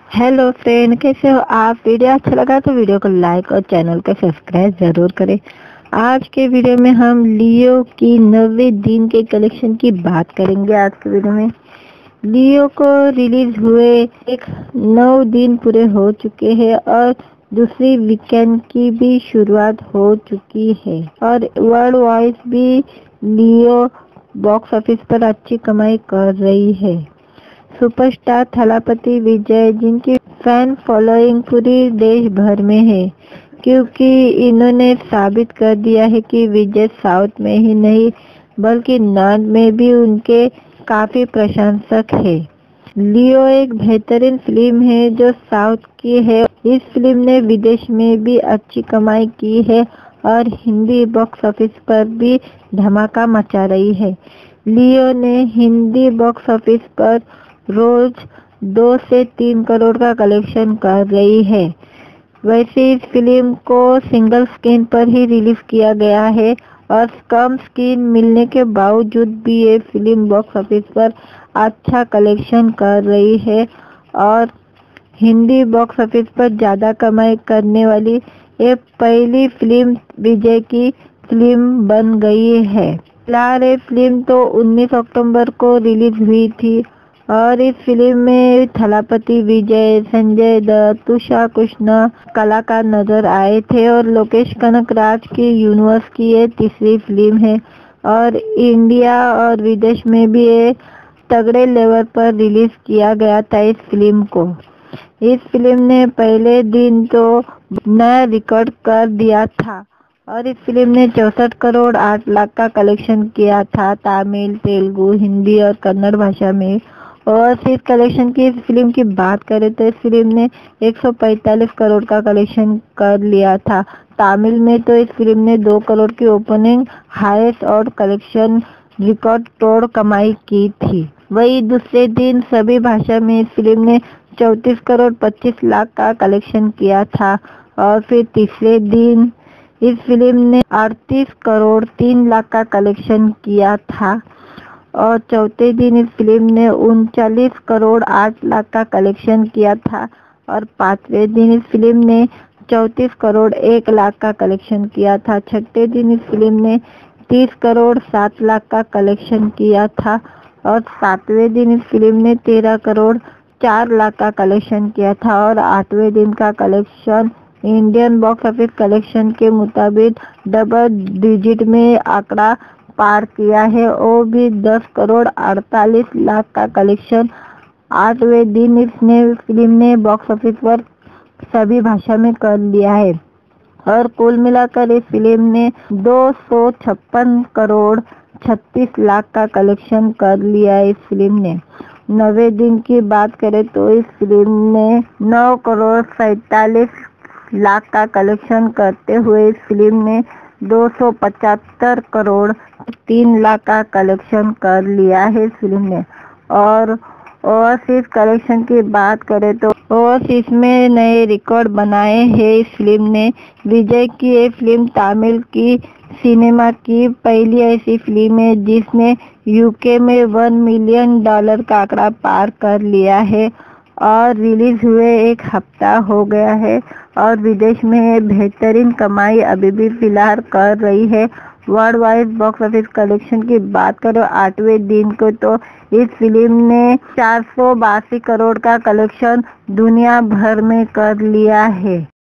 Hello friend, कैसे हो आप। वीडियो अच्छा लगा तो वीडियो को लाइक और चैनल को सब्सक्राइब जरूर करें। आज के वीडियो में हम लियो की 90 दिन के कलेक्शन की बात करेंगे। आज के वीडियो में लियो को रिलीज हुए एक 9 दिन पूरे हो चुके हैं और दूसरी वीकेंड की भी शुरुआत हो चुकी है और वर्ल्ड वाइड भी लियो बॉक्स ऑफिस पर अच्छी कमाई कर रही है। सुपरस्टार थलापति विजय, जिनकी फैन फॉलोइंग पूरी देश भर में है, क्योंकि इन्होंने साबित कर दिया है कि विजय साउथ में ही नहीं बल्कि नॉर्थ में भी उनके काफी प्रशंसक है। लियो एक बेहतरीन फिल्म है जो साउथ की है। इस फिल्म ने विदेश में भी अच्छी कमाई की है और हिंदी बॉक्स ऑफिस पर भी धमाका मचा रही है। लियो ने हिंदी बॉक्स ऑफिस पर रोज 2 से 3 करोड़ का कलेक्शन कर रही है। वैसे इस फिल्म को सिंगल स्क्रीन पर ही रिलीज किया गया है और कम स्क्रीन मिलने के बावजूद भी ये फिल्म बॉक्स ऑफिस पर अच्छा कलेक्शन कर रही है और हिंदी बॉक्स ऑफिस पर ज़्यादा कमाई करने वाली ये पहली फिल्म विजय की फिल्म बन गई है। फिलहाल ये फिल्म तो 19 अक्टूबर को रिलीज हुई थी और इस फिल्म में थलापति विजय, संजय दत्त, तुषार कृष्णा कलाकार नजर आए थे और लोकेश कनकराज की यूनिवर्स की ये तीसरी फिल्म है और इंडिया और विदेश में भी ये तगड़े लेवल पर रिलीज किया गया था इस फिल्म को। इस फिल्म ने पहले दिन तो नया रिकॉर्ड कर दिया था और इस फिल्म ने 64 करोड़ 8 लाख का कलेक्शन किया था तमिल, तेलुगु, हिंदी और कन्नड़ भाषा में। और इस कलेक्शन की इस फिल्म की बात करें तो इस फिल्म ने 145 करोड़ का कलेक्शन कर लिया था। तमिल में तो इस फिल्म ने 2 करोड़ की ओपनिंग हाईएस्ट और कलेक्शन रिकॉर्ड तोड़ कमाई की थी। वही दूसरे दिन सभी भाषा में इस फिल्म ने 34 करोड़ 25 लाख का कलेक्शन किया था और फिर तीसरे दिन इस फिल्म ने 38 करोड़ 3 लाख का कलेक्शन किया था और चौथे दिन इस फिल्म ने 39 करोड़ 8 लाख का कलेक्शन किया था और पांचवें दिन इस फिल्म ने 34 करोड़ 1 लाख का कलेक्शन किया था। छठे दिन इस फिल्म ने 30 करोड़ 7 लाख का कलेक्शन किया था और सातवें दिन इस फिल्म ने 13 करोड़ 4 लाख का कलेक्शन किया था और आठवें दिन का collection Indian box office collection के मुताबिक डबल डिजिट में आंकड़ा पार किया है, वो भी 10 करोड़ 48 लाख का कलेक्शन। आठवें दिन इसने फिल्म ने बॉक्स ऑफिस पर सभी भाषा में कर लिया है और कुल मिलाकर इस फिल्म ने 256 करोड़ 36 लाख का कलेक्शन कर लिया है। इस फिल्म ने 90 दिन की बात करें तो इस फिल्म ने 9 करोड़ 47 लाख का कलेक्शन करते हुए इस फिल्म ने 275 करोड़ 3 लाख का कलेक्शन कर लिया है इस फिल्म ने। और ओवरसीज कलेक्शन की बात करें तो ओवरसीज में नए रिकॉर्ड बनाए हैं इस फिल्म ने। विजय की ये फिल्म तमिल की सिनेमा की पहली ऐसी फिल्म है जिसने यूके में $1 मिलियन का आंकड़ा पार कर लिया है और रिलीज हुए एक हफ्ता हो गया है और विदेश में बेहतरीन कमाई अभी भी फिलहाल कर रही है। World wide box office collection की बात करो 8वें दिन को तो इस फिल्म ने 482 करोड़ का कलेक्शन दुनिया भर में कर लिया है।